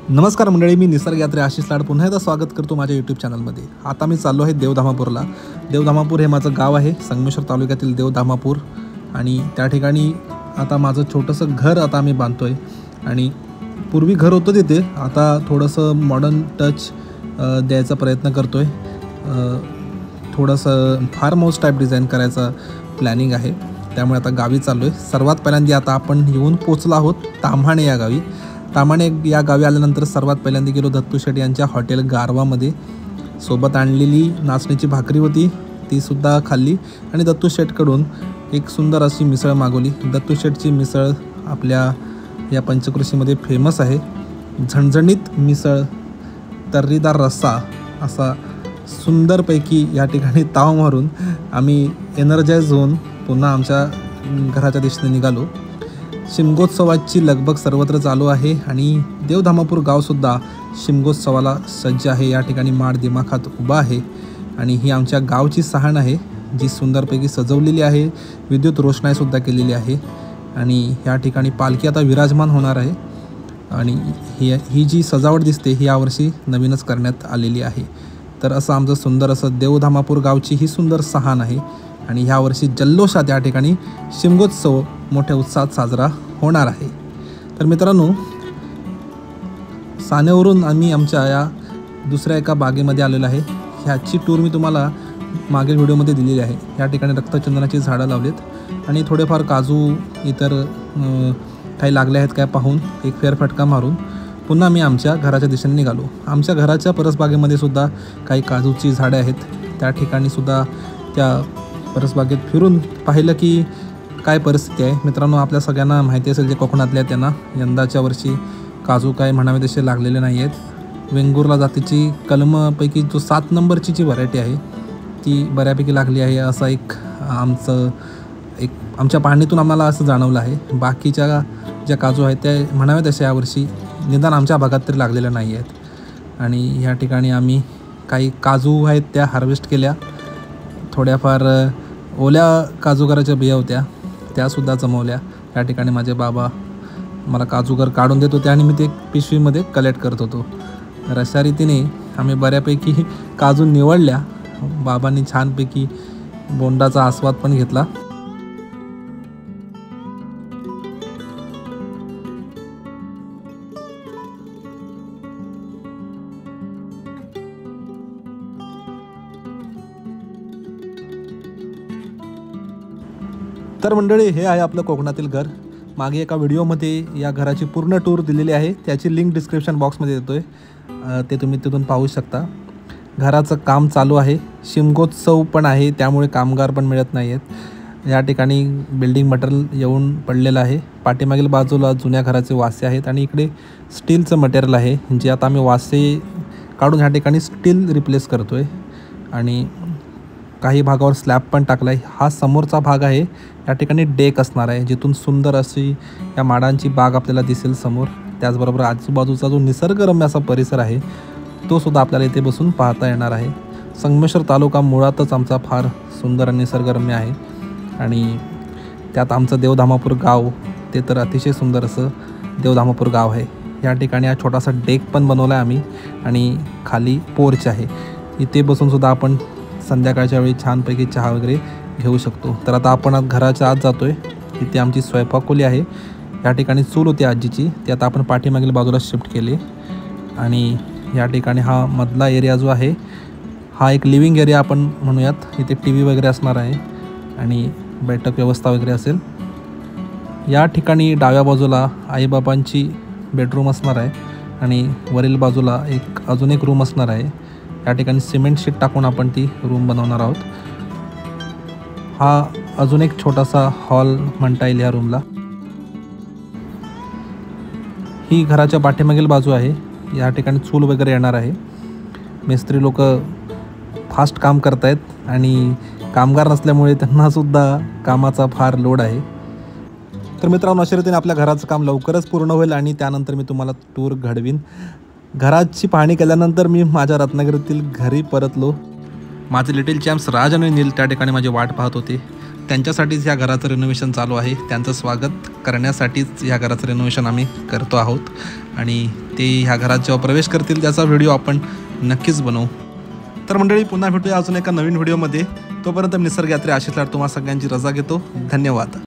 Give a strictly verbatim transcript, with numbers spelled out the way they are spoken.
नमस्कार मंडळी, मी निसर्ग यात्री आशिष लाड पुन्हा एकदा स्वागत करतो माझ्या यूट्यूब चॅनलमध्ये। आता मी चाललो आहे देवधामापूरला। देवधामापूर हे माझं गाव आहे, संगमेश्वर तालुक्यातील देवधामापूर। आणि त्या ठिकाणी आता माझं छोटंसं घर आता आम्ही बांधतो आहे। आणि पूर्वी घर होतं तिथे, आता थोडंसं मॉडर्न टच द्यायचा प्रयत्न करतो आहे। थोडंसं फार्म हाऊस टाईप डिझाईन करायचा प्लॅनिंग आहे, त्यामुळे आता गावी चाललो आहे। सर्वात पहिल्यांदा आता आपण येऊन पोचलो आहोत ताम्हाणे या गावी। ताम्हाणे या गावी आल्यानंतर सर्वात पहिल्यांदा गेलो दत्तू शेट यांच्या हॉटेल गारवामध्ये। सोबत आणलेली नाचणीची भाकरी होती, तीसुद्धा खाल्ली। आणि दत्तू शेटकडून एक सुंदर अशी मिसळ मागवली। दत्तू शेटची मिसळ आपल्या या पंचक्रोशीमध्ये फेमस आहे। झणझणीत मिसळ, तर्रीदार रस्सा, असा सुंदरपैकी या ठिकाणी ताव मारून आम्ही एनर्जाइज होऊन पुन्हा आमच्या घराच्या दिशेने निघालो। शिमगोत्सवाची लगबग सर्वत्र चालू आहे आणि देवधामापूर गावसुद्धा शिमगोत्सवाला सज्ज आहे। या ठिकाणी माड दिमाखात उभा आहे आणि ही आमच्या गावची सहाण आहे, जी सुंदरपैकी सजवलेली आहे। विद्युत रोषणाईसुद्धा केलेली आहे आणि या ठिकाणी पालखी आता विराजमान होणार आहे। आणि ही ही जी सजावट दिसते ही यावर्षी नवीनच करण्यात आलेली आहे। तर असं आमचं सुंदर असं देवधामापूर गावची ही सुंदर सहाण आहे। आणि ह्यावर्षी जल्लोषात या ठिकाणी शिमगोत्सव मोठ्या उत्साहात साजरा होणार आहे। तर मित्रांनो, सानेवरून आम्ही आमच्या या दुसऱ्या एका बागेमध्ये आलेलो आहे। ह्याची टूर मी तुम्हाला मागील व्हिडिओमध्ये दिलेली आहे। या ठिकाणी रक्तचंदनाची झाडं लावलीत आणि थोडेफार काजू इतर काही लागले आहेत काय पाहून एक फेरफटका मारून पुन्हा मी आमच्या घराच्या दिशेने निघालो। आमच्या घराच्या परसबागेमध्ये सुद्धा काही काजूची झाडे आहेत। त्या ठिकाणी सुद्धा त्या परसबागेत फिरून पाहिलं की काय परिस्थिती आहे। मित्रांनो, आपल्या सगळ्यांना माहिती असेल जे कोकणातल्या त्यांना यंदाच्या वर्षी काजू काय म्हणावे तसे लागलेले नाही आहेत। वेंगुर्ला जातीची कलमपैकी जो सात नंबरची जी व्हरायटी आहे ती बऱ्यापैकी लागली आहे, असं एक आमचं एक आमच्या पाहणीतून आम्हाला असं जाणवलं आहे। बाकीच्या ज्या काजू आहेत त्या म्हणावे तशा यावर्षी निदान आमच्या भागात तरी लागलेल्या नाही आहेत। आणि ह्या ठिकाणी आम्ही काही काजू आहेत त्या हार्वेस्ट केल्या। थोड्याफार ओल्या काजूगराच्या बिया होत्या त्यासुद्धा जमवल्या। या ठिकाणी माझे बाबा मला काजूगर काढून देत होते आणि मी ते पिशवीमध्ये कलेक्ट करत होतो। तर अशा रीतीने आम्ही बऱ्यापैकी काजू निवडल्या। बाबांनी छानपैकी बोंडाचा आस्वाद पण घेतला। तर मंडळी, हे आहे आपलं कोकणातील घर। मागे एका व्हिडिओमध्ये या घराची पूर्ण टूर दिलेली आहे, त्याची लिंक डिस्क्रिप्शन बॉक्समध्ये देतो आहे, ते तुम्ही तिथून पाहू शकता। घराचं काम चालू आहे, शिमगोत्सव पण आहे त्यामुळे कामगार पण मिळत नाही आहेत। या ठिकाणी बिल्डिंग मटेरियल येऊन पडलेलं आहे। पाठीमागील बाजूला जुन्या घराचे वासे आहेत आणि इकडे स्टीलचं मटेरियल आहे, जे आता आम्ही वासे काढून ह्या ठिकाणी स्टील रिप्लेस करतो आहे। आणि काही भागावर स्लॅब पण टाकला आहे। हा समोरचा भाग आहे, या ठिकाणी डेक असणार आहे, जिथून सुंदर अशी या माडांची बाग आपल्याला दिसेल समोर। त्याचबरोबर आजूबाजूचा जो निसर्गरम्य असा परिसर आहे तो सुद्धा आपल्याला इथे बसून पाहता येणार आहे। संगमेश्वर तालुका मुळातच आमचा फार सुंदर आणि निसर्गरम्य आहे आणि त्यात आमचं देवधामापूर गाव ते तर अतिशय सुंदर असं देवधामापूर गाव आहे। या ठिकाणी हा छोटासा डेक पण बनवला आहे आम्ही आणि खाली पोर्च आहे, इथे बसूनसुद्धा आपण संध्याकाळच्या वेळी छानपैकी चहा वगैरे घेऊ शकतो। तर आता आपण आज घराच्या आत जातो आहे। इथे आमची स्वयंपाकखोली आहे। या ठिकाणी चूल होती आजीची, ती आता आपण पाठीमागील बाजूला शिफ्ट केली। आणि या ठिकाणी हा मधला एरिया जो आहे हा एक लिव्हिंग एरिया आपण म्हणूयात। इथे टी व्ही वगैरे असणार आहे आणि बैठक व्यवस्था वगैरे असेल। या ठिकाणी डाव्या बाजूला आईबाबांची बेडरूम असणार आहे आणि वरील बाजूला एक अजून एक रूम असणार आहे। या ठिकाणी सिमेंट शीट टाकून आपण ती रूम बनवणार आहोत। हा अजून एक छोटासा हॉल म्हणता येईल या रूमला। ही घराच्या पाठीमागील बाजू आहे, या ठिकाणी चूल वगैरे येणार आहे। मिस्त्री लोक फास्ट काम करत आहेत आणि कामगार नसल्यामुळे त्यांनासुद्धा कामाचा फार लोड आहे। तर मित्रांनो, अशा रीतीने आपल्या घराचं काम लवकरच पूर्ण होईल आणि त्यानंतर मी तुम्हाला टूर घडवीन। घराची पाहणी केल्यानंतर मी माझ्या रत्नागिरीतील घरी परतलो। माझे लिटिल चॅम्प्स राज आणि नील त्या ठिकाणी माझी वाट पाहत होते। त्यांच्यासाठीच ह्या घराचं रिनोव्हेशन चालू आहे। त्यांचं स्वागत करण्यासाठीच ह्या घराचं रिनोव्हेशन आम्ही करतो आहोत आणि ते ह्या घरात जेव्हा प्रवेश करतील त्याचा व्हिडिओ आपण नक्कीच बनवू. तर मंडळी, पुन्हा भेटूया अजून एका नवीन व्हिडिओमध्ये. तोपर्यंत निसर्ग यात्रे आशिष लाड तुम्हा सगळ्यांची रजा घेतो. धन्यवाद.